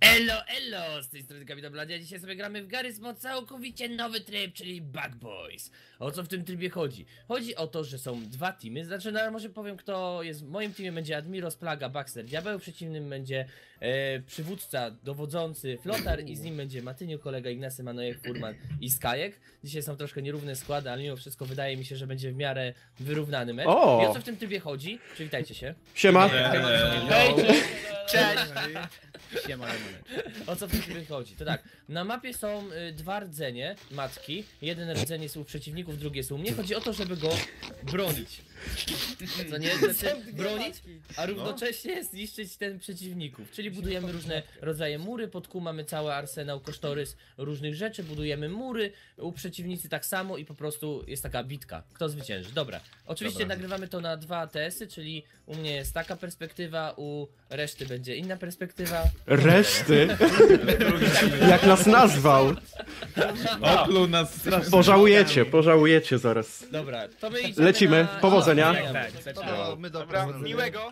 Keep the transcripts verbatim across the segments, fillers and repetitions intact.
Elo, elo! Z tej strony Kapitan Bladia. Dzisiaj sobie gramy w Garry's Mod całkowicie nowy tryb, czyli Bug Boys. O co w tym trybie chodzi? Chodzi o to, że są dwa teamy. Znaczy, no, może powiem, kto jest w moim teamie. Będzie Admiros, Plaga, Baxter, Diabeł. W przeciwnym będzie e, przywódca, dowodzący Flotar i z nim będzie Matyniu, kolega Ignacy, Manojek, Furman i Skajek. Dzisiaj są troszkę nierówne składy, ale mimo wszystko wydaje mi się, że będzie w miarę wyrównany mecz. O! I o co w tym trybie chodzi? Przywitajcie się. Siema. Hej, cześć! Siema, O co w tym trybie chodzi? To tak, na mapie są y, dwa rdzenie matki. Jeden rdzeń jest u przeciwników, drugie jest u mnie. Chodzi o to, żeby go bronić. Co nie? Znaczy, bronić, a równocześnie zniszczyć ten przeciwników. Czyli budujemy różne rodzaje mury, pod kół mamy cały arsenał, kosztorys różnych rzeczy, budujemy mury, u przeciwnicy tak samo i po prostu jest taka bitka. Kto zwycięży? Dobra. Oczywiście Dobra. nagrywamy to na dwa A T S y, czyli u mnie jest taka perspektywa, u reszty będzie inna perspektywa. Reszty? Jak nas nazwał? Opluł nas strasznie. Pożałujecie, pożałujecie zaraz. Dobra, to my idziemy Lecimy, na... powodzenia. No, Tak, tak, zaczynamy. Dobra, my Dobra, dobra. miłego.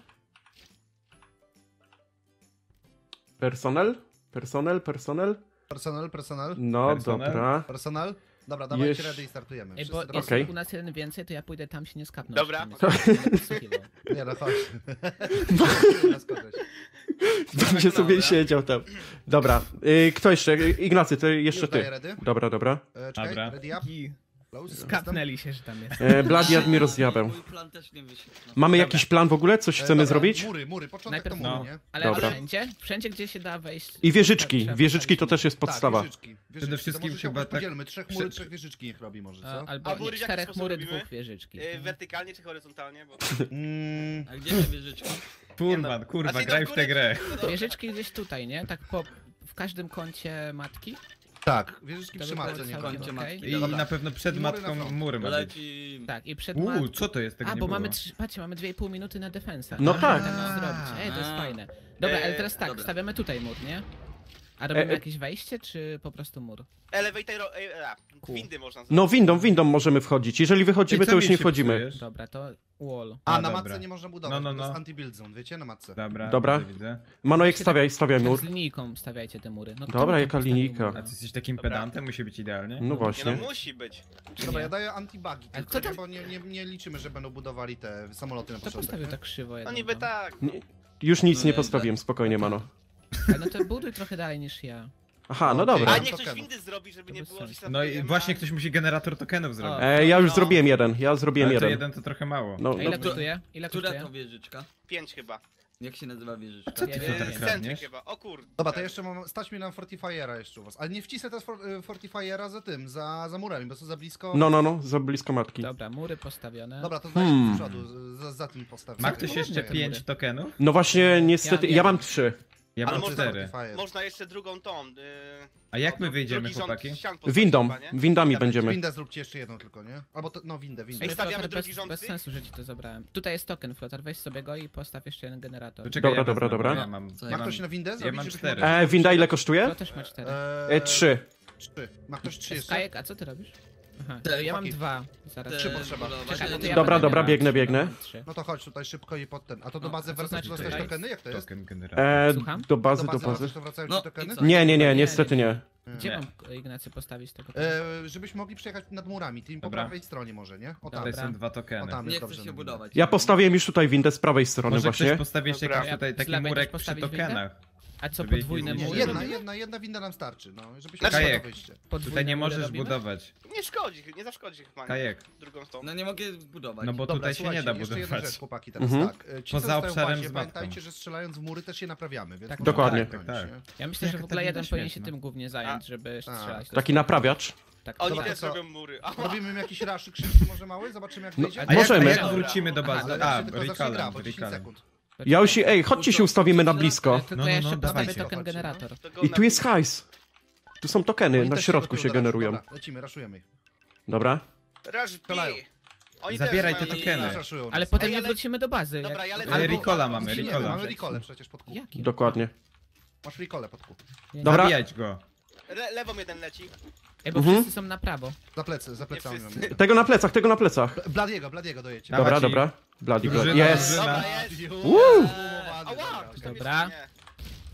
Personel? Personel, personel? Personal, personal, No Personel? dobra. personal. Dobra, dawajcie Jeż- ready i startujemy. Ej, Wszyscy bo teraz- jest Okej. u nas jeden więcej, to ja pójdę tam się nie skapnąć. Dobra. Tam jest- nie podsłuchiwał. Nie no, chodź. Nas kogoś. Będzie sobie siedział tam. Dobra, y, kto jeszcze? Ignacy, to jeszcze Już daję ty. ready. Dobra, dobra. E, czekaj, Dobra. ready up. I Close. skapnęli się, że tam jest. E, Bladi, Admiro z Diabeł. Mój plan też nie wyszedł. No. Mamy jakiś plan w ogóle? Coś E, chcemy dobra, zrobić? Mury, mury, początek Najpierw to mury, no. nie? Ale Dobra. wszędzie? Wszędzie, gdzie się da wejść. I wieżyczki. trzeba Wieżyczki to postawić też jest podstawa. Tak, wieżyczki. wieżyczki. Przede wszystkim to może się chyba jakoś tak- podzielmy. Trzech mury, trzech wieżyczki niech robi może, A, co? Albo A mury nie, w jaki czterech sposób mury, robimy? dwóch wieżyczki. Yy, wertykalnie czy horyzontalnie? Bo... Mm, A gdzie te wieżyczki? Furman, kurwa, A ty graj do w tę góry- grę. Wieżyczki gdzieś tutaj, nie? Tak po... w każdym kącie matki. tak, wieżyczki To przy by było matce nie całkiem Kończę okej. matki. I Dobra. na pewno przed I mury matką na front. mury ma być. Leci... Tak, i przed Uuu, matką. co to jest? Tego A, nie bo było. mamy, trzy, patrzcie, mamy dwie i pół minuty na defensa. No Tak, tak. możemy to zrobić. Ej, to jest A. fajne. Dobra, ale Eee, teraz tak, dobra. stawiamy tutaj mur, nie? A robimy E, e. jakieś wejście, czy po prostu mur? Elevator, e, a, Cool. windy można zrobić. No windą, windą możemy wchodzić. Jeżeli wychodzimy, Ej, co to już mi nie się wchodzimy. psujesz? Dobra, to wall. A, A, na dobra. matce nie można budować, No, no, bo to jest no. anti-build zone, wiecie, na matce. Dobra, Dobra. widzę, widzę. Manojek, stawiaj, stawiaj Tak mur. z linijką stawiajcie te mury. No, Dobra, kto jaka postawił linijka? mury? A ty jesteś takim Dobra. pedantem? Musi być idealnie. No Nie właśnie. no, musi być. Dobra, Nie. ja daję anti-bugi Ale tylko, co nie, tam- bo nie, nie, nie liczymy, że będą budowali te samoloty na Kto początek. postawił nie? tak krzywo No jedną niby tam? tak. Nie, już nic No nie nie, postawiłem, spokojnie, Mano. Ale no to buduj trochę dalej niż ja. Aha, no Okej. dobra. A Dobra. niech ktoś Tokenów. windy zrobi, żeby nie bez było, że sensu. się No i tam właśnie a- ktoś musi generator tokenów zrobić. E, ja już No. zrobiłem jeden, ja zrobiłem Ale to jeden. jeden to trochę mało. No, A no, ile to- kosztuje? Ile Która kosztuje? to wieżyczka? Pięć chyba. Jak się nazywa wieżyczka? Co ty Ty Nie, to nie, tak nie. Centry kradniesz? chyba, o kurde. Dobra, to jeszcze mam, stać mi na Fortifiera jeszcze u was. Ale nie wcisnę teraz for, y, Fortifiera za tym, za, za murami, bo są za blisko. no, no, no, za blisko matki. Dobra, mury postawione. Dobra, to dajcie Hmm. do przodu, za, za tym postawcie. Ma ktoś ładnie jeszcze te pięć mury. tokenów? No właśnie, niestety, Ja ja wiem. mam trzy. Ja Ale mam można cztery. Fortifier. Można jeszcze drugą tą. Yy, A jak my no, wyjdziemy, drugi rząd chłopaki? ścian postawić Windą, chyba, nie? windami Dobra, będziemy. Windę zróbcie jeszcze jedną tylko, nie? Albo to, no windę, windę. Ej, stawiamy Flotar, drugi bez, rząd bez tych? sensu, że ci to zabrałem. Tutaj jest token, Flotar, weź sobie go i postaw jeszcze jeden generator. To czekaj, Dobra, ja dobra, wezmę, dobra. bo Ja mam, Co Ma ja mam, ktoś na windę zrobić? mam żebyśmy cztery. mogli- E, winda ile To kosztuje? też ma cztery. Eee, E, trzy. Trzy. Ma ktoś trzy jeszcze? Skajek, a co ty robisz? Aha, Te ja mam chłopaki. dwa. Zaraz. Te Trzy potrzeba. budować, Czekaj, no to ale- ja Dobra, będę dobra, miał biegnę, trzy, biegnę. mam trzy. No to chodź tutaj szybko i pod ten. A to do No, bazy a co wracasz znaczy dostać tutaj? tokeny? Jak to jest? token generator. E, Słucham? do bazy, do wracasz, bazy. to wracają No ci tokeny? i co? Nie, nie, nie, Nie, niestety nie. Gdzie Nie. mam, Ignacy, postawić tego? E, żebyśmy mogli przejechać nad murami, tym po Dobra. prawej stronie może, nie? O tam. Tutaj Dobra. są dwa O tokeny. tam Nie jest chcę dobrze. się na budować. Ja postawiłem już tutaj windę z prawej strony Może właśnie. ktoś postawi jeszcze Dobra. jakiś tutaj Z taki lewej murek też przy postawić windę? tokenach. A co, Żeby ich podwójne nie mury? Jedna, robimy? jedna, jedna winda nam starczy, no. Żebyśmy Kajek. mieli to wyjście. Podwójne Tutaj nie mury możesz robimy? budować. Nie szkodzi, nie zaszkodzi chyba. nie? Kajek. Drugą tą. No nie mogę budować. No bo Dobra, tutaj się nie słuchajcie, da jeszcze jedna budować. rzecz, chłopaki, teraz Mhm. tak. e, Ci, Poza co zostają w obszarem bazie, z matką. pamiętajcie, że strzelając w mury też je naprawiamy, więc Tak, możemy dokładnie. tak Tak, bronić, tak. nie? Ja myślę, że Jaka w ogóle ta jeden winda powinien się śmieszna. tym głównie zająć, żeby strzelać. To Taki naprawiacz. tak, Oni Dobra, też to co? robią mury. Aha. Robimy im jakiś raszy krzyczy może mały? Zobaczymy jak No, wyjdzie? a jak- Możemy. A jak wrócimy do Aha, bazy? Ale A, jak się tylko zacznie gra, recalem, bo dziesięć recalem. sekund. Ja już, ej, chodźcie się ustawimy na blisko. Tylko No, no, jeszcze no, postawię dawajcie. token Chodźcie, generator. To go I na- tu jest hajs. Tu są tokeny, Oni na też środku gotują się do raszu. generują. Dobra, lecimy, raszujemy ich. Dobra. Rush Strzelają. B. Oni Zabieraj też te mają- tokeny. Też raszują nas. Ale potem Ej, nie ale- wrócimy do bazy. Dobra, jak- ja lecę. Ale Albo- recola mamy, Nie, recola. mamy recole przecież pod kół. Jakie? Dokładnie. Masz recole pod kół. Dobra. Zabijać go. Le lewą jeden leci. Ej, bo Mhm. wszyscy są na prawo. Za plecy, za plecami wszyscy. mamy. Tego na plecach, tego na plecach. Bladiego, Bladiego dojecie. Dawaj. Dobra, ci. dobra. Bloody, bloody. Drużyna, Jest. drużyna. Dobra, jest. Woo! Ała! Dobra. Nie. Dobra,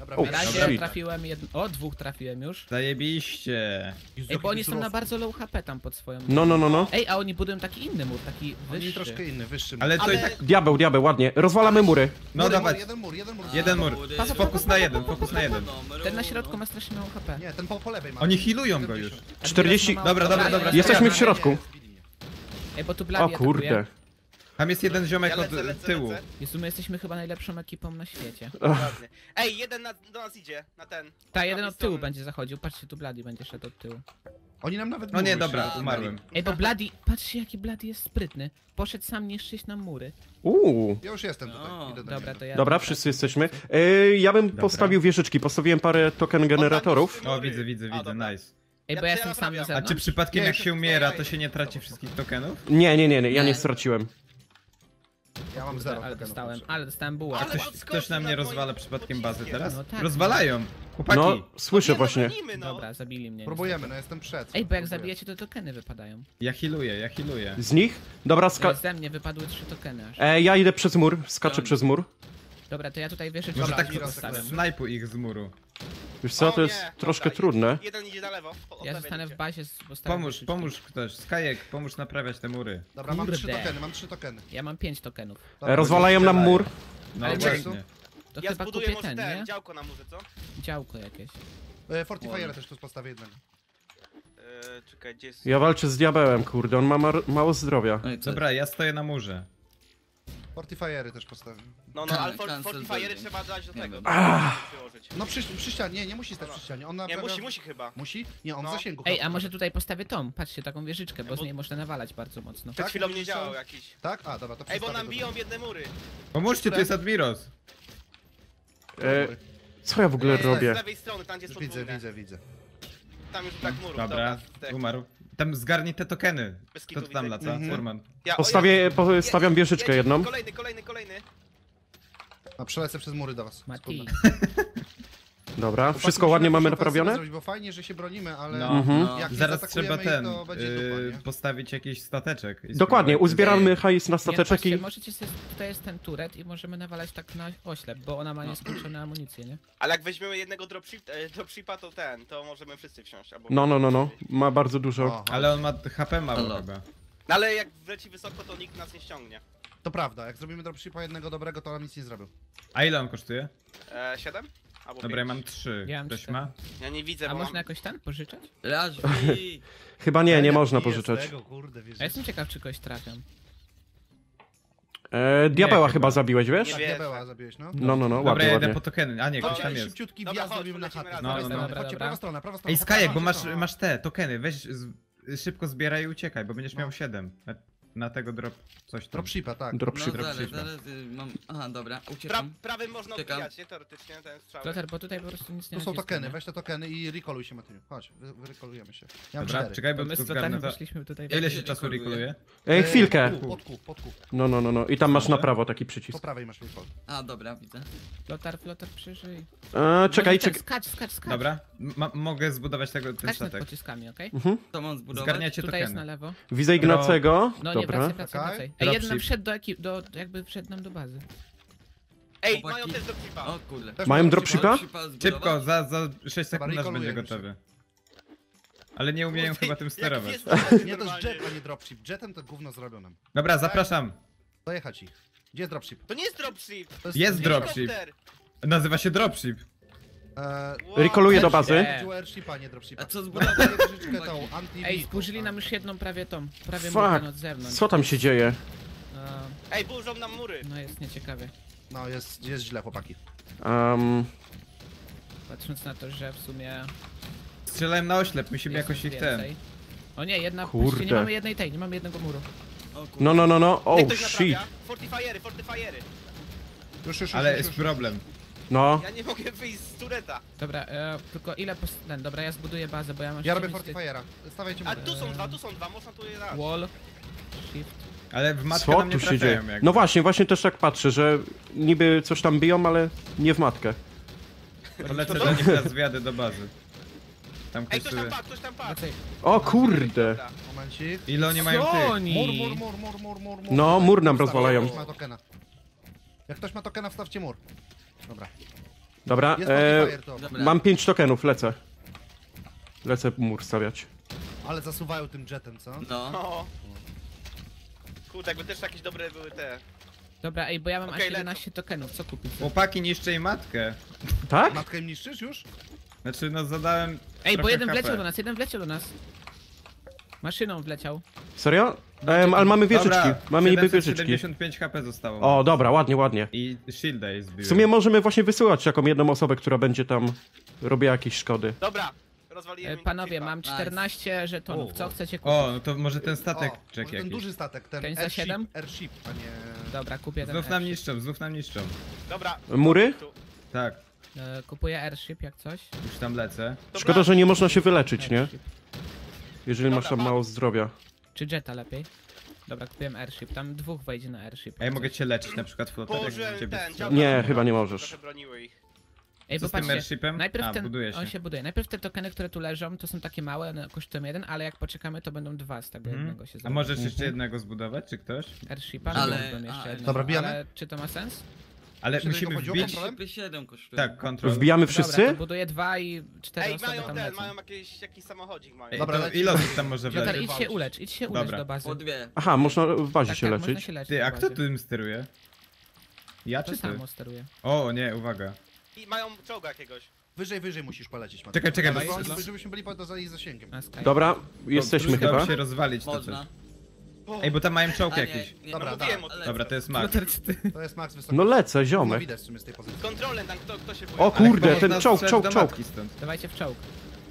Dobra, O, Na razie Dobra. trafiłem jedno... O, dwóch trafiłem już. Zajebiście. Ej, bo oni są na bardzo low H P tam pod swoją... No, no, no, no. Ej, a oni budują taki inny mur, taki Oni wyższy. troszkę inny, wyższy. Ale to Ale- i tak... Diabeł, diabeł, ładnie. Rozwalamy mury. No Mur, dawać. Jeden mur, jeden mur. Jeden mur. Pa, pa, Fokus na jeden, fokus na jeden. Ten na środku ma strasznie mało H P. Nie, ten po, po lewej ma. Oni healują go już. siedemdziesiąt. czterdzieści... Dobra, dobra, dobra. Jesteśmy w Nie, środku. Zbili mnie. Ej, bo tu O Bloody kurde. atakuje. Tam jest jeden ziomek Ja od lecę, lecę, tyłu. lecę. Jezu, my jesteśmy chyba najlepszą ekipą na świecie. Dokładnie. Ej, jeden na, do nas idzie, na ten. Ta, jeden prawej od tyłu strony. będzie zachodził. Patrzcie, tu Bloody będzie szedł od tyłu. Oni nam nawet No nie, mury dobra, się- umarłem. Ej, bo Bloody, patrzcie jaki Bloody jest sprytny. Poszedł sam niszczyć nam mury. Uuu. Ja już jestem tutaj. O, Idę do Dobra, niego. to ja... Dobra, wszyscy jesteśmy. E, ja bym postawił wieżyczki, postawiłem parę token generatorów. O, widzę, widzę, A, widzę, dobra. nice. Ej, Ja- bo ja ja jestem sam na naprawiam. A czy zewnątrz. przypadkiem Nie, jak się się umiera, wstaje. to się nie traci wszystkich tokenów? Nie, nie, nie, nie, ja nie Nie. straciłem. Ja mam zero. Ale tokenów. dostałem, ale dostałem bułę. Ale Ktoś, odskoczył ktoś na nad mnie moim rozwala przypadkiem bazę pociskiem. teraz? No tak. Rozwalają! Chłopaki! No, słyszę Nie, no, właśnie. bronimy, no. Dobra, zabili mnie. Próbujemy, niestety. no jestem przed. Ej, bo jak Próbuję. zabijecie, to tokeny wypadają. Ja healuję, ja healuję. Z nich? Dobra, ska... Ze mnie wypadły trzy tokeny aż. E, ja idę przez mur, skaczę przez mur. Dobra, to ja tutaj wierzę, Może Dobra, tak Miro, postawię. sekund. snajpu ich z muru. Wiesz co, O to jest nie, troszkę dobra, trudne. Jeden idzie na lewo. po- od Ja lewej zostanę idzie. w bazie z postawię Pomóż, wieżyczki. pomóż ktoś. Skajek, pomóż naprawiać te mury. Dobra, mam trzy Kurde. tokeny, mam trzy tokeny. Ja mam pięć tokenów. Dobra, E, rozwalają nam mur. No Ale właśnie. To Ja chyba zbuduję kupię może ten, ten, nie? działko na murze, co? Działko jakieś. E, Fortifiera też tu postawię jednego. Eee, czekaj, gdzie jest... Ja walczę z diabełem, kurde, on ma mar- mało zdrowia. No i co? Dobra, ja stoję na murze. Fortifiery też postawię. No, no, ale Can- for, cancel Fortifiery building. trzeba dać do Nie tego. wiem. Przyłożyć. No przy, przy ścianie, nie, nie musi stać przy ścianie. On Nie, naprawia... musi, musi chyba. Musi? Nie, on No. w zasięgu. Ej, a może tutaj postawię tą? Patrzcie, taką wieżyczkę, bo Bo- z niej można nawalać bardzo mocno. Przed Tak? chwilą nie Mówisz, działał co? jakiś. Tak? A, dobra, to Ej, bo przestawię nam to. biją w jedne mury. Pomóżcie, tu jest Admiros. E, co ja w ogóle Eee, robię? Z lewej strony, tam gdzie jest Już widzę, podwójne. widzę, widzę. Tam już tak murów, Dobra, tak. umarł. Tam zgarnij te tokeny. Bez Kto kitu to tam widzę. laca? Mhm. Furman. Ja, o, Postawię, ja- postawiam wieżyczkę jedź, jedną. Kolejny, kolejny, kolejny. A przelecę przez mury do was. Mati. Dobra, Chłopaki, wszystko musimy ładnie mamy jakąś ofensywę naprawione? Zrobić, bo fajnie, że się bronimy, ale No. Mhm. No. jak nie Zaraz zaatakujemy trzeba ten, ich, to będzie yy, dupa, nie? postawić jakiś stateczek. i Dokładnie, spróbować- uzbieramy hajs na Nie, stateczek patrzcie, i... możecie sobie, tutaj jest ten turet i możemy nawalać tak na oślep, bo ona ma nieskończone amunicję, nie? Ale jak weźmiemy jednego dropship, e, dropshipa, to ten, to możemy wszyscy wsiąść. Albo No, no, no, no, ma bardzo dużo. O, Ale on ma H P mało Halo. chyba. No ale jak wleci wysoko, to nikt nas nie ściągnie. to prawda, jak zrobimy dropshipa jednego dobrego, to nam nic nie zrobił. A ile on kosztuje? E, siedem? Albo Dobra, ja pięć. mam trzy. Ja mam Ktoś cztery. ma? Ja nie widzę, A bo można mam... jakoś ten pożyczać? Rażbi! Chyba nie, nie Jak można pije z pożyczać. Tego, kurde, wiesz, A jestem ciekaw, czy kogoś trafiam. E, diabeła Nie, chyba chyba. zabiłeś, wiesz? Nie tak, wierzę. diabeła zabiłeś, no. No, no, no, Dobra, ładnie, ja jedę ładnie. po tokeny. A nie, ktoś Dobra, tam jest. Szybciutki Dobra, wjazd chodź, zrobimy na lecimy chatę. razem. No, Chodźcie, no, no. chodźcie, Dobra, prawa dobra. strona, prawa strona. Ej, chodźcie, Skajek, bo chodźcie, masz, no. masz te tokeny, weź z, szybko zbieraj i uciekaj, bo będziesz No. miał siedem. Na, na tego drop coś tam. Dropshipa, tak. No Dropship. zaraz, dropshipa. zaraz y, mam... Aha, dobra, Pra, uciekam. prawym można Czekam. odbijać, nie? Teoretycznie, ten strzał. Flotar, bo tutaj po prostu nic nie Tu są naciskam, tokeny, nie? weź te tokeny i recoluj się, Matyniu. Chodź, wy, wyrekolujemy się. Ja mam Dobra, cztery. czekaj, Bo bo my z tylko Flotarem zgarnę to. poszliśmy tutaj... Ile Jak się się czasu rekoluje? rekoluje? Ej, chwilkę. Podkup, podkup, podkup. No, no, no, no. I tam masz na prawo taki Po przycisk. prawej masz recall. A, dobra, widzę. Flotar, Flotar, przeżyj. E, czekaj, No, czekaj. Skacz, skacz, skacz. Dobra, ma, mogę zbudować tego, ten Skacz nad statek. pociskami, okej? To mam zbudować. Zgarniacie Tutaj jest na tokeny. lewo. Widzę Ignacego. No nie, Dobra. wracaj, wracaj, Czekaj. wracaj. Ej, jeden nam Dropship. wszedł do ekip, do, jakby wszedł nam do bazy. Ej, Chłopaki. mają też dropshipa. O kurde. Też Mają mam dropshipa? Dropshipa zbudować? Szybko, za, za sześć sekund nasz rekolujemy będzie się. gotowy. Ale nie umieją chyba tym sterować. Nie, to jest jet, a nie dropship. Jetem to gówno zrobią nam. Dobra, zapraszam. Dojechać ich. Gdzie jest dropship? To nie jest dropship! To Jest dropship. Helikopter. Nazywa się dropship. Eee, Wow. Rekoluję do bazy. Nie. chodziło o airshipa, nie dropshipa. A co Zbudować zbudować? wieżyczkę tą, anti Ej, spóźnili nam już jedną prawie tą, prawie Fuck. murkę od zewnątrz. Co tam się dzieje? No, Ej, burzą nam mury. no jest nieciekawie. No, jest, jest źle, chłopaki. Um, Patrząc na to, że w sumie... Strzelałem na oślep, musimy jest jakoś ich ich ten. więcej. O nie, jedna... Kurde. Patrzcie, nie mamy jednej tej, nie mamy jednego muru. O kurde. no, no, no, no. Niech Oh, ktoś shit. naprawia. Fortifiery, fortifiery. Już, już, Ale już, jest już, problem. No. Ja nie mogę wyjść z tureta. Dobra, e, tylko ile pos... ten, dobra, ja zbuduję bazę, bo ja mam Ja robię ściemy z tych- fortifiera. Stawiajcie A mu. tu są dwa, tu są dwa, można tu je dać. Wall, shift. Ale w matkę Co nam nie tu się dzieje? trafiają jak. No właśnie, właśnie też tak patrzę, że niby coś tam biją, ale nie w matkę. Polecę do nich teraz zwiady do bazy. Tam Ej, ktoś ktoś sobie... tam padł, ktoś tam padł. Wracaj. O kurde. Dobra. Momencik. Ile oni mają Co tych? oni? Mur, mur, mur, mur, mur, mur, mur. No, mur nam Wstawcie, rozwalają. Jak ktoś ma tokena. Jak ktoś ma tokena, wstawcie mur. Dobra. Dobra, Jest e, Fortifier to. Dobra. mam pięć tokenów, lecę. Lecę mur stawiać. Ale zasuwają tym jetem, co? No. O. Kurde, jakby też jakieś dobre były te. Dobra, ej, bo ja mam Okej, aż lecę. jedenaście tokenów, co kupić? Chłopaki niszczy jej matkę. Tak? Matkę im niszczysz już? Znaczy no zadałem Ej, bo trochę jeden H P. wleciał do nas, jeden wleciał do nas. Maszyną wleciał. Serio? Em, ale mamy wieżyczki, Dobra, mamy niby siedemset wieżyczki. siedemdziesiąt pięć H P zostało. O, dobra, ładnie, ładnie. I shielda jej zbiłem. W sumie możemy właśnie wysyłać taką jedną osobę, która będzie tam robiła jakieś szkody. Dobra, rozwaliłem E, im panowie, chipa. mam czternaście żetonów, O, co chcecie kupić? O, no to może ten statek O, czek może ten jakiś. duży statek, ten Ten za airship, siedem? airship, a nie... Dobra, kupię ten Znów nam airship. niszczą, znów nam niszczą. Dobra. Mury? Tu. Tak, E, kupuję airship jak coś. już tam lecę. Dobra. Szkoda, że nie można się wyleczyć, nie? Airship. Jeżeli masz tam Dobra, mało zdrowia. Czy jetta lepiej? Dobra, kupiłem airship, tam dwóch wejdzie na airship. A ja mogę cię leczyć na przykład flotarek, Położyłem jak ciebie ten, strzela. Nie, chyba nie możesz. Trochę broniły ich. Ej, Co bo z tym patrzcie, airshipem? najpierw A, ten, buduje się. on się buduje. Najpierw te tokeny, które tu leżą, to są takie małe, one kosztują jeden, ale jak poczekamy, to będą dwa z tego Mhm. jednego się A zrobi. możesz jeszcze jednego zbudować, czy ktoś? Airshipa, Ale- ale... jeszcze a, jednego. Dobra, bijemy? Ale czy to ma sens? Ale Czy musimy tylko chodzi o wbić... kontrolę? P siedem kosztuje. Tak, kontrol. Wbijamy Dobra, wszyscy? to buduję dwa i cztery Ej, osoby mają tam ten, lecą. mają jakiś, jakiś samochodzik mają. Ej, Dobra, to lecimy. ile osób tam może Piotr, wleźć? idź się ulecz, idź się ulecz Dobra. do bazy. Po dwie. Aha, można w bazie Tak, się tak, można leczyć. się leczyć Ty, do a kto bazy. tym steruje? Ja To czy ty? samo steruje. O, nie, uwaga. I mają czołga jakiegoś. Wyżej, wyżej musisz polecieć, Mateusz. Czekaj, czekaj, Żeby- bo- Żebyśmy byli poza ich zasięgiem. Na Sky. Dobra, jesteśmy Udało chyba. się rozwalić to coś. Można. Ej, bo tam mają czołg A, nie, jakiś. nie, Dobra, no, mówiłem tak. o tym. Dobra, to jest Max. Piotr, czy ty? To jest max wysoki. No lecę, No ziomek. widać w sumie z tej pozycji. Kontrolę tam, kto, kto się boje. O Ale kurde, chyba ten można czołg, strzelać czołg, do czołg. matki stąd. Dawajcie w czołg.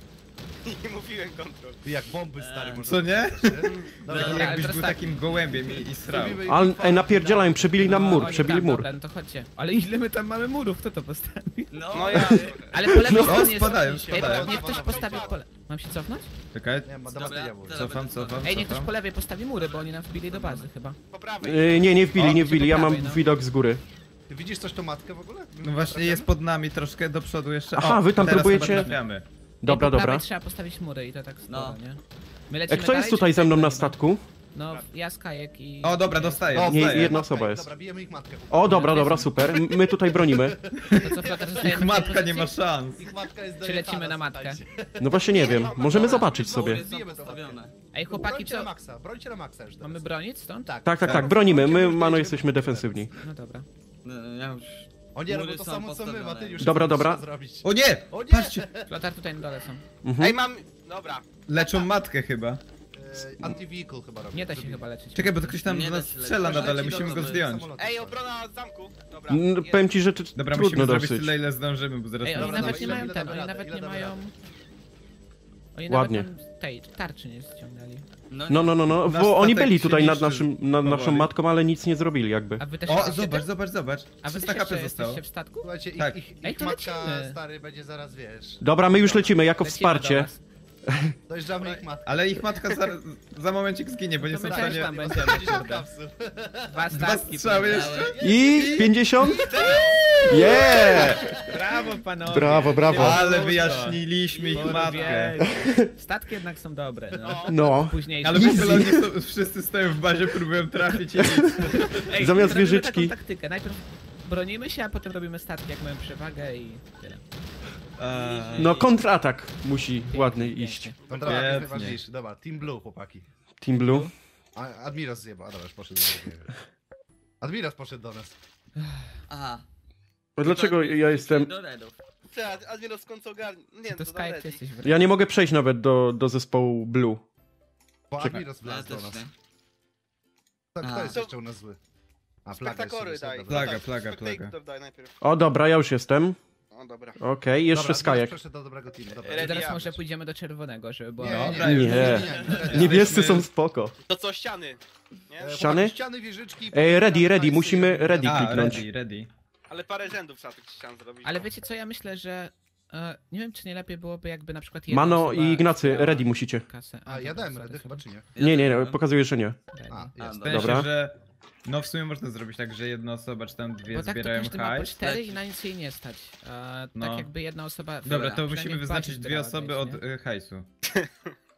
Nie mówiłem kontrol. Ty jak bomby stary może. Co nie? Dobra, No, dobra. Jakbyś teraz był tak. takim gołębiem i, i srał. Zrobimy Ale ich ej, napierdzielają, przebili nam No, mur, oni przebili tam, mur. Dobra, no to chodźcie. Ale ile my tam mamy murów? Kto to postawi? No, No ja. Ale po lewej No, stronie spadają, jest... spadają. Ej, niech ktoś postawi po le... Mam się cofnąć? Czekaj, Nie, ma Dobra, damas diabły. teraz cofam, będę cofam, Ej, niech ktoś cofam. po lewej postawi mury, bo oni nam wbili do bazy chyba. Po prawej. Yy, nie, nie wbili, O, nie idzie wbili, po ja mam prawej, no. widok z góry. Ty widzisz coś tą matkę w ogóle? No właśnie jest pod nami troszkę do przodu jeszcze. Aha, o, wy tam teraz próbujecie- chyba trafiamy. Dobra, Ej, po dobra. prawej trzeba postawić mury i to tak sporo, No. nie? My E, lecimy kto jest dalej, tutaj czy ze mną tak na gonimy? statku? No, ja, Skajek i... O, dobra, dostaję, O, Nie, dostaję. jedna osoba jest. Dobra, bijemy ich matkę. O, dobra, dobra, super. M- My tutaj bronimy. To co, Flotar, zostajemy Ich w tej matka nie ma pozycji? szans. Ich matka jest Czy lecimy dojechana, na matkę? słuchajcie. No właśnie nie wiem, możemy zobaczyć sobie. Mury są Bijemy to postawione. Ej, chłopaki, Brońcie na co? maksa, brońcie na maksa już teraz. Mamy bronić stąd? Tak. Tak, tak, tak, bronimy. My, Mano, jesteśmy defensywni. No dobra. No, ja już... O nie, Mury robią to są samo co my, postawione. Matyniusz. Dobra, co dobra. trzeba zrobić. O nie! O nie! Patrzcie! Flotar tutaj na dole są. Ej, Mhm. mam... Dobra. Leczą matkę chyba. E, Anti-vehicle chyba robią. Nie da się Zrobili. chyba leczyć. Czekaj, bo to ktoś tam Nie do da nas się strzela na lecieć. dole, Leci musimy do go domu. zdjąć. Samoloty Ej, są. obrona zamku. Dobra. N- jest. Powiem ci, że to Dobra, trudno musimy zrobić dosyć. tyle, ile zdążymy, bo zaraz Ej, nas oni Dobra, nawet nie ile- mają ile ten, damy oni radę, nawet ile nie damy mają... radę? Oni Ładnie. nawet nam tej tarczy nie ściągnęli. No, no, no, no, Nasz bo oni statek byli się tutaj nad, niszczy naszym, nad naszą powoli. matką, ale nic nie zrobili jakby. A wy też O, jesteście zobacz, tym? zobacz, zobacz. A wy też trzysta H P jeszcze zostało. jesteście w statku? Słuchajcie, ich, Tak. ich, Ej, ich to matka lecimy. stary będzie zaraz, wiesz. Dobra, my już lecimy jako Lecimy do wsparcie. was. Dojeżdżamy ich matkę. Ale ich matka za, za momencik zginie, bo nie To są my w też stanie... tam będziemy, kurde. kapsuł. Dwa Dwa statki. strzały powiedziałem. jeszcze. I pięćdziesiąt? Yeah! Brawo, panowie. Brawo, brawo. Ale wyjaśniliśmy ich matkę. Kurwie. Statki jednak są dobre, no. No. Późniejsze. Ale w ogóle oni są, wszyscy stoją w bazie, próbują trafić i nic. Ej, zamiast robimy wieżyczki. taką taktykę. Najpierw bronimy się, a potem robimy statki, jak mają przewagę i tyle. Eee, No, kontratak musi ładny Pięknie, iść. pięknie. Kontra jest Świetnie. najważniejszy. Dobra, Team Blue, chłopaki. Team Blue. A, Admiros zjebał. A dobra, już poszedł. do niego. Admiros poszedł do nas. Aha. A dlaczego ja jestem... Do redów. Teraz, Admiros w końcu ogarnie. Nie, To to Skype, dobra. ty jesteś w Ja nie mogę przejść nawet do, do zespołu Blue. Bo Czekaj. Admiros No, ja wlazł do też nas. nie. To, kto A. jest jeszcze u nas zły? A, Plaga Spektakory jeszcze daj. jest, Plaga, Tak, plaga, Spectator plaga. daj najpierw. O, dobra, ja już jestem. O, dobra. Okej, jeszcze Dobra, Admiros Skajek. przeszedł do dobrego teamu. Dobra. Ready Teraz up. może pójdziemy do czerwonego, żeby było... Nie, Dobra, nie, już nie, Nie. nie, nie, nie. Niebiescy są spoko. To co, ściany? Nie? E, Ściany? chłopaki, Ściany, wieżyczki. Ej, ready, ready, Nice. musimy ready A, kliknąć. ready, ready. Ale parę rzędów trzeba tych ścian zrobić. Ale wiecie co, ja myślę, że... E, nie wiem, czy nie lepiej byłoby jakby na przykład jedna Mano osoba i Ignacy, zbierała ready musicie. kasę. A, ja dobra, dałem sorry, redy sorry. chyba, czy nie? Nie, nie, nie, pokazuję, że nie. Ready. A, A, jest. dobra. W sensie, Dobra. że... No w sumie można zrobić tak, że jedna osoba czy tam dwie Bo tak to zbierają każdy ma po hajs. cztery i lecisz. na nic jej nie stać. A, No. tak jakby jedna osoba... Dobra, to przynajmniej musimy w bazie wyznaczyć dwie zbierała osoby hajs, od nie? y, hajsu.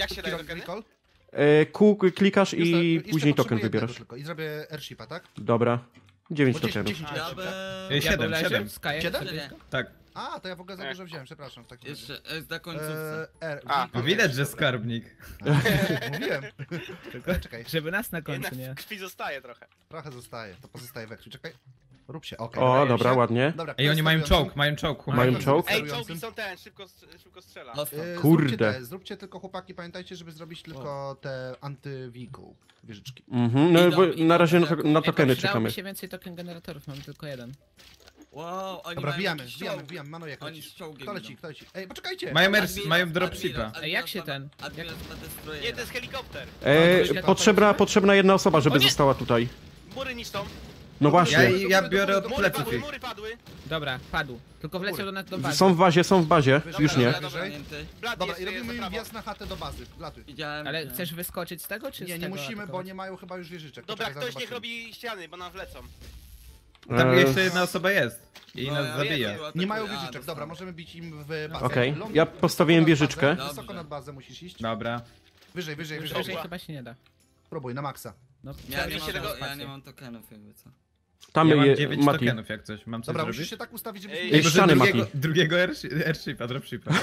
Jak się daje Kierownik tokeny? recall? E, Q klikasz Już i na- jeszcze później token potrzebuję jednego wybierasz. tylko. I zrobię airshipa, tak? Dobra. dziewięć Bo dziesięć, tokenów. dziesięć Ja airshipa. bym... Ej, siedem, leży? siedem. Skajek Siedem? sobie Nie. blisko? Tak. A, to ja w ogóle za dużo wziąłem, przepraszam. W takim razie. Jeszcze S na końcówce. Eee, R. A. No widać, że skarbnik. Mówiłem. Tylko, Czekaj, żeby nas na Jednak końcu nie... krwi zostaje trochę. trochę zostaje. To pozostaje w eksu. Czekaj. Rób się, okej. O, wydaje dobra, się. ładnie. Dobra, kto Ej, jest oni mają sterującym? czołg, mają czołg. Mają chłopaki. czołg? Ej, Sterującym? czołgi są ten, szybko, szybko strzela. Dostał. Yy, Kurde. Zróbcie, te, zróbcie tylko chłopaki, pamiętajcie, żeby zrobić tylko te anty-vehicle wieżyczki. Mhm, no Idą, bo idą, na razie na, idą. to, na Ej, tokeny przydałoby czekamy. się więcej token generatorów, mamy tylko jeden. Wow, oni Dobra, mają wbijamy, jakiś wbijamy, czołg. wbijamy. Manojek, Oni lecisz. z czołgiem Kto leci, idą. kto leci? Ej, poczekajcie! Mają, ers, Admiral- mają Admiral- dropshipa. Ej, jak się ten- Admiral ma destroyera. Nie, to jest helikopter. E, potrzebna, potrzebna jedna osoba, żeby O nie! została tutaj. Mury niszczą. No Ja, właśnie. ja biorę od Mury pleców padły, ich. mury padły. Dobra, padł. Tylko wleciał do nas do bazy. Są w bazie, są w bazie. Już nie. Dobra, Wyżej. Zamknięty. Blady Dobra, jeszcze i jest robimy za im prawo. wjazd na chatę do bazy. Latuj. Widziałem. Ale widziałem. chcesz wyskoczyć z tego, czy Nie, z nie tego musimy, bo atakować? nie mają chyba już wieżyczek. Dobra, Poczekaj, ktoś niech zobaczymy. robi ściany, bo nam wlecą. Tam E, jeszcze jedna osoba jest. I No, nas ja zabija. wiem, Nie mają A, wieżyczek, dostał. dobra, możemy bić im w bazę. Okej, Ląd- ja wysoko postawiłem nad bazę, wieżyczkę. Wysoko Dobrze. nad bazę musisz iść. Dobra. Wyżej, wyżej, wyżej. Wyżej chyba się nie da. Próbuj, na maksa. No, Ja trzeba nie, mieć mam, tego- ja spację. nie mam tokenów jakby co. Tam Ja mam je, dziewięć Mati. tokenów jak coś. Mam coś Dobra, zrobić? musisz się tak ustawić, żebyś Ej, nie... Ej, może ściany, drugiego, Mati. drugiego airshi- airshipa, dropshipa.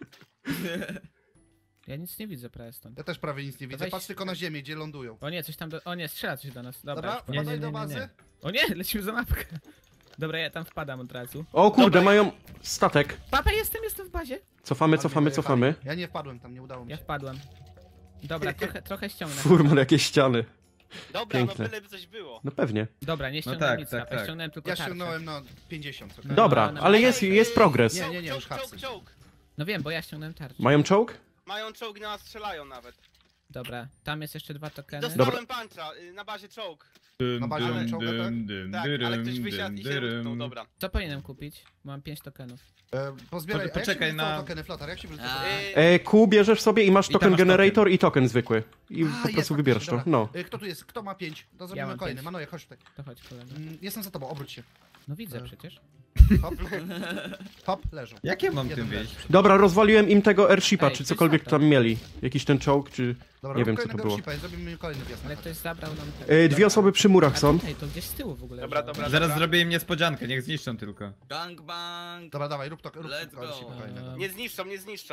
Ja nic nie widzę prawie stąd. Ja też prawie nic nie widzę. weź- Patrz tylko na ziemię, gdzie lądują. O nie, coś tam do... O nie, strzela coś do nas. Dobra, Dobra, już Nie, nie, wpadaj nie, do nie, bazy. nie. O nie, lecimy za mapkę. Dobra, ja tam wpadam od razu. O kurde, mają statek. Papa, jestem, jestem w bazie. Cofamy, cofamy, Dojechali. cofamy. Ja nie wpadłem tam, nie udało mi Ja się. wpadłem. Dobra, trochę, trochę ściągnę. Furman, jakieś ściany. Dobra, Piękne. no byle by coś było. No pewnie. Dobra, nie ściągnąłem tak, nic, tak, a tak. ściągnąłem tylko Ja tarczę. ściągnąłem na pięćdziesiąt. okej? No, Dobra, no, ale no. jest, jest progres. Nie, nie, nie, Czołg, już czołg, hapsy. czołg. No wiem, bo ja ściągnąłem tarczę. Mają czołg? Mają czołg, na nas strzelają nawet. Dobra, tam jest jeszcze dwa tokeny. Dostałem pancza, y, na bazie czołg. Dym, Na bazie dym, czołga, tak? dym, dym, Tak, dyrym, ale ktoś wysiadł dym, i się dyrym. utknął, dobra. Co powinienem kupić? Mam pięć tokenów. E, pozbieraj, Po- a jak poczekaj się na- na... tokeny, Flotar, jak się wrzuca A. tokeny? Y, E, Q bierzesz sobie i masz I tam token masz generator i token zwykły. I A, po jest prostu wybierasz to. faktycznie, No. dobra. E, Kto tu jest? Kto ma pięć? To zrobimy mam kolejny. pięć. Manoje, chodź tutaj. To chodź, kolega. Mm, Jestem za tobą, obróć się. No widzę E. przecież. Hop. Hop, leżą. Jak ja mam Jeden tym leży. wieść? Dobra, rozwaliłem im tego airshipa, Ej, czy ktoś cokolwiek zabrał. tam mieli. Jakiś ten czołg, czy... Dobra, Nie rób wiem, co to kolejnego było. shipa i zrobimy kolejny wjazd na Ale chatę. ktoś zabrał nam tego. E, dwie osoby przy A murach są. tutaj, to gdzieś z tyłu w ogóle. Dobra, leżało. dobra. Zaraz zrobię im niespodziankę, niech zniszczą tylko. Gangbang. Dobra, dawaj, rób to, rób Let's to shipa go. kolejnego. nie zniszczą, nie zniszczą.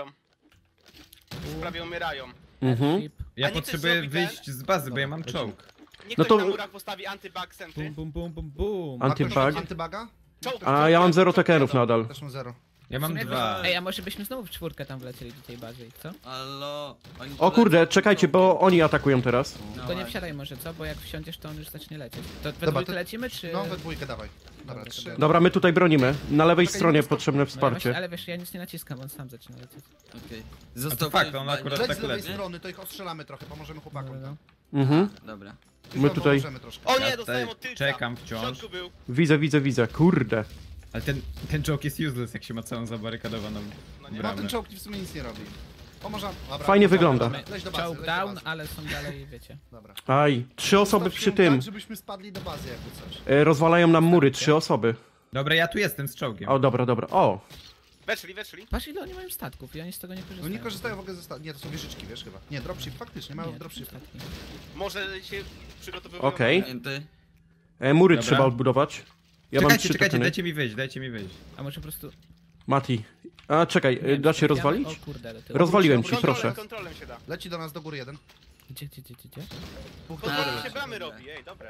Prawie umierają. Mhm. Airship. Ja A nie potrzebuję chcesz zrobić wyjść z bazy, bo ja mam Dobra, czołg. Niech No ktoś to- na murach postawi anti-bug centy. Bum, bum, bum, bum, bum. Anty- Ma ktoś Antybug? Antybaga? Czołg, A czołg, ja mam czołg, zero czołg, tokenów czołg. nadal. Też mam zero. Ja W mam sumie dwa. Ej, a może byśmy znowu w czwórkę tam wlecieli do tej bazy, co? Halo. Oni O kurde, polecą czekajcie, bo czołgiem. oni atakują teraz. No Tylko nie właśnie. wsiadaj może, co? Bo jak wsiądziesz, to on już zacznie lecieć. To we Dobra, dwójkę to- lecimy, czy... No, we dwójkę dawaj. Dobra, Dobra, trzy. dobra. Dobra, my tutaj bronimy. Na lewej Czekaj, stronie nie, stop. potrzebne No ja właśnie, wsparcie. ale wiesz, ja nic nie naciskam, on sam zaczyna lecieć. Okej. A Został to fakt, ktoś on w bazie. akurat Leć tak z lewej leci. strony, to ich ostrzelamy trochę, pomożemy chłopakom. No, no. Mhm. Dobra. Już My wam tutaj- pomożemy troszkę. O nie, Ja dostałem tutaj od tylca. czekam W wciąż. środku był. Widzę, widzę, widzę. Kurde. Ale ten, ten czołg jest useless, jak się ma całą zabarykadowaną No nie. No bramę. ten czołg w sumie nic nie robi. Pomoże. Dobra, Fajnie dobra, wygląda. dobra, Leć do bazy, Czołg leć do down, bazy. ale są dalej, wiecie. Dobra. Aj, trzy osoby Ustaw przy się tym. Tak, żebyśmy spadli do bazy jakby coś. E, rozwalają nam mury, trzy osoby. Dobra, ja tu jestem z czołgiem. O, dobra, dobra. O, Weszli, weszli. Patrz ile oni mają statków i oni z tego nie korzystają. No nie korzystają w ogóle ze sta- Nie, to są wieżyczki, wiesz chyba. Nie, dropship, faktycznie, mają Nie, to są dropship. statki. Może się przygotowują. Okej. Zamknięty. e, mury Dobra. trzeba odbudować. Ja mam czekajcie, trzy czekajcie, tokeny. dajcie mi wyjść, dajcie mi wyjść. A może po prostu... Mati. A, czekaj, nie e, wiem, da się trafiamy? rozwalić? O kurde, do tyłu. Rozwaliłem ci, Kontrolem, proszę. kontrolem się da. Leci do nas do góry jeden. Gdzie, gdzie, gdzie, gdzie? gdzie? Dwóch do To góry się leci. bramy robi, ej, dobre.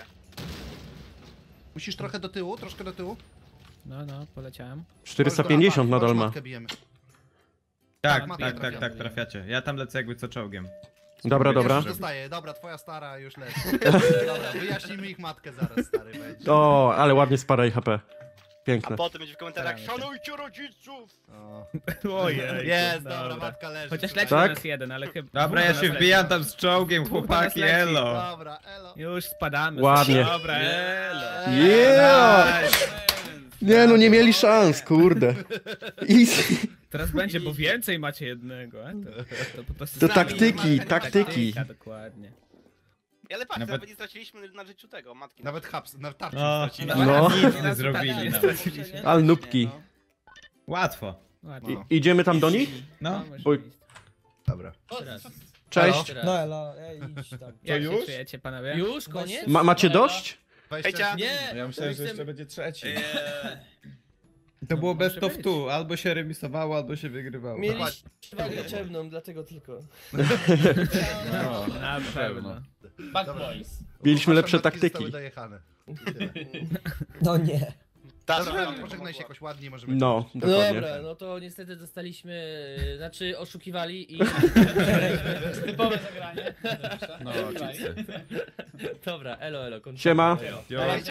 Musisz trochę do tyłu, troszkę do tyłu. No, no, poleciałem. czterysta pięćdziesiąt nadal ma. Matkę bijemy. Tak, Tak, tak, trafiamy. tak, tak, trafiacie. Ja tam lecę jakby co czołgiem. Dobra, dobra. Już dostaje, dobra, twoja stara już leci. Dobra, wyjaśnijmy ich matkę zaraz, stary będzie. O, ale ładnie sparaj H P. A Piękne. potem będzie w komentarzach, Staramy się. szanujcie rodziców! O. Ojej. Jest, dobra, matka leży. Chociaż tutaj. leci Tak? do nas jeden, ale chyba... Dobra, ja dwóch się do nas wbijam leci. tam z czołgiem, Dwóch do nas chłopaki, leci. elo. Dobra, elo. Już spadamy. Ładnie. Dobra, elo. Yeah! Nie no, nie mieli szans, kurde. Easy. Teraz będzie, bo więcej macie jednego. A to, to po prostu... To z nami taktyki, nie ma- taktyki. Taktyka, dokładnie. Ale patrz, Nawet- nawet nie straciliśmy na życiu tego, matki. Nawet haps, nawet tarczy No, stracili. No. nic nie zrobili Tak, nawet. straciliśmy. Ale nubki. No. Łatwo. Ładnie. I, idziemy tam do nich? No. możesz Bo- iść. Dobra. Teraz. Cześć. Jeszcze raz. No ela, ej, idź tam. Jak już? się czujecie, panowie? Już? Koniec? Ma, macie dość? dwadzieścia Nie! Ja myślałem, że jestem- jeszcze będzie trzeci. Eee, To było No, best może of być. two, albo się remisowało, albo się wygrywało. Mieliście wagę ciemną, dlatego tylko. No, Na pewno. Back boys. Mieliśmy Wasze lepsze matki taktyki. zostały dojechane. I tyle. No nie. Dobra, pożegnaj się jakoś ładnie, możemy... No, dokładnie. Dobra, no to niestety dostaliśmy, y, znaczy oszukiwali i... Typowe zagranie. no, cheatsy. Dobra, elo, elo, kończymy. Siema. Jo.